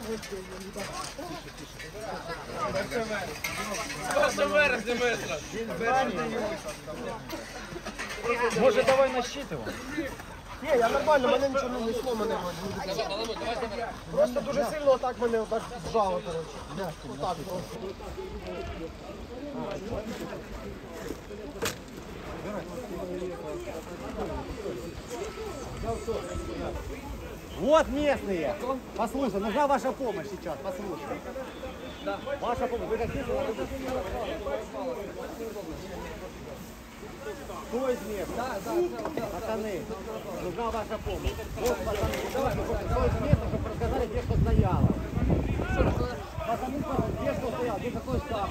Може, давай насчитываем? Ні, я нормально, мене нічого не несло, мене просто дуже сильно отак мене отак зжало, коротше. Отак просто. Вот местные. Послушай, нужна ваша помощь сейчас, послушай. Да. Ваша помощь. Вы как видите, кто из них? Да. Пацаны, нужна ваша помощь. Вот, пацаны, кто из места, чтобы рассказали, где что стояло. Пацаны, где что стояло, где какой штаб.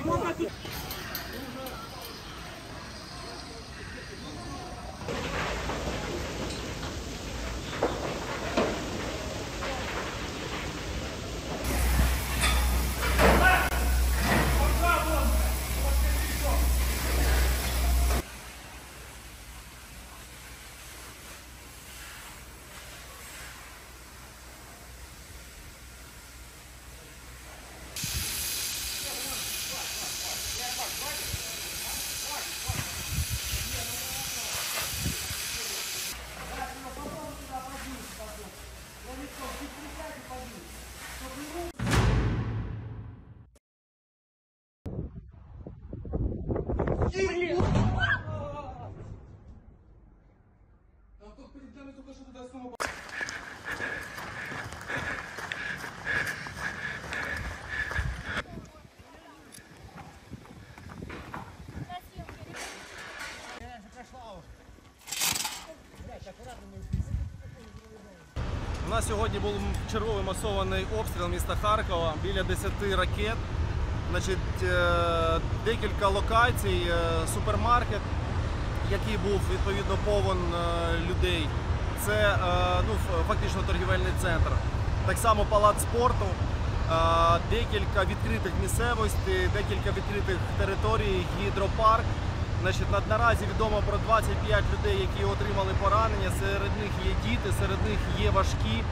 У нас сьогодні був черговий масований обстріл міста Харкова, біля 10 ракет. Значить, декілька локацій, супермаркет, який був відповідно повен людей. Це фактично торгівельний центр. Так само палац спорту, декілька відкритих місцевостей, декілька відкритих територій, гідропарк. Значить, наразі відомо про 25 людей, які отримали поранення. Серед них є діти, серед них є важкі.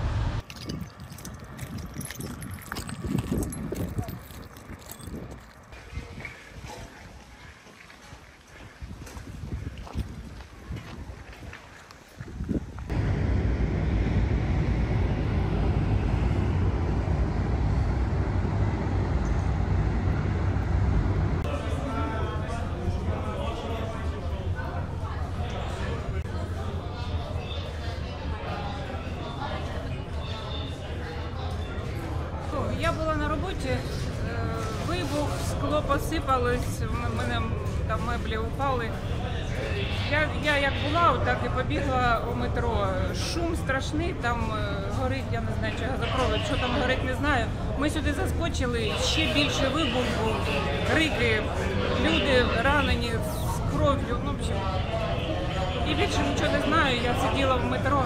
Я була на роботі, вибух, скло посипалось, в мене там меблі упали. Я як була, так і побігла у метро. Шум страшний, там горить, я не знаю, чи газопровід, що там горить, не знаю. Ми сюди заскочили, ще більше вибух був, крики, люди ранені з кров'ю. Ну, в общем, і більше нічого не знаю, я сиділа в метро.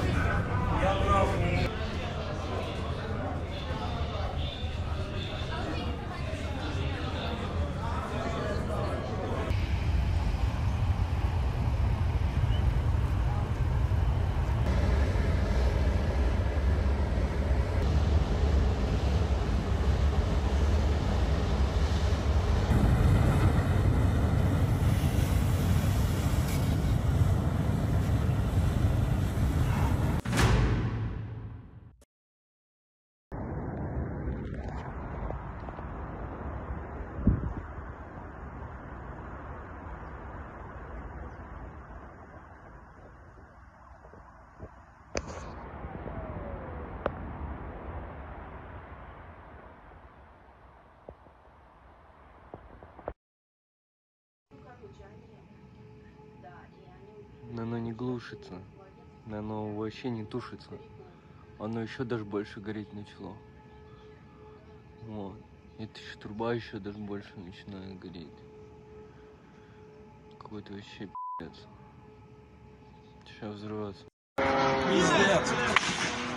Оно не глушится, оно вообще не тушится, оно еще даже больше гореть начало. Вот. Это еще труба еще даже больше начинает гореть. Какой-то вообще пи***ц. Сейчас взрываться. Пиздец.